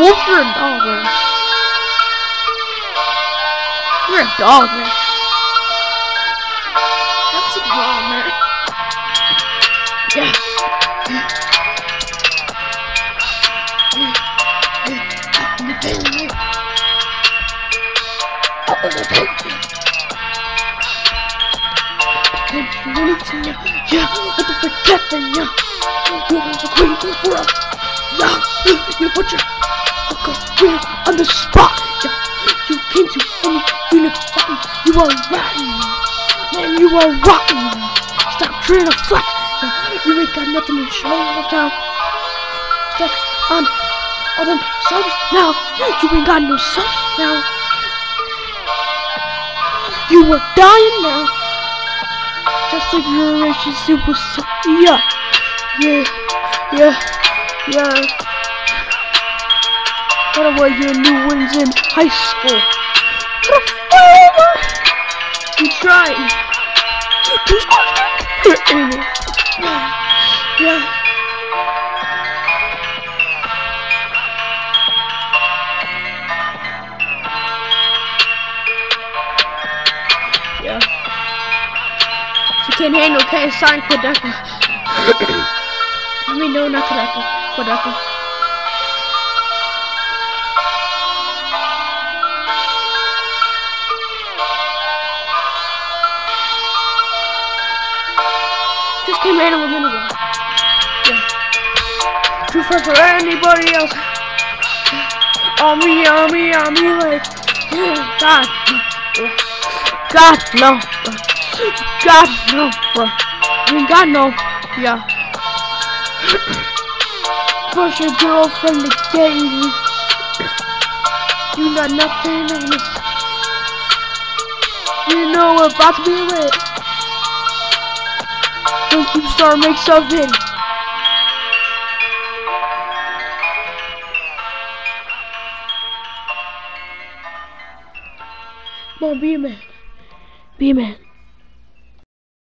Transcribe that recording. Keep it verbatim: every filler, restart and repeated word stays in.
wolf, you're a dog, man. You're a dog, man. That's wrong, man. Yeah. Yeah, what the frick happened, yeah? You want the queen for us? Yeah, you put your fucking queen on the spot. Yeah, you came to any unit button. You are rotten, man. You are rotten. Stop trying to flex. Yeah, you ain't got nothing to show now. Step on all them subs now. You ain't got no subs now. You are dying now. Just like you're a racist super sub. Yeah. Yeah. Yeah. Yeah. By the way, your new one's in high school. You trying to hurt me. Yeah. Yeah. You can't handle, can't sign Kodaka. I mean, no, not Kodaka. Kodaka. Just can't handle him anyway. Yeah. Too far for anybody else. On me, on me, on me, like, God. God, no. God, no, bro. I mean, God, no. Yeah. Push your girlfriend to get you. You got nothing on this. You know we're about to be lit. Don't you start make something. Come on, be a man. Be a man.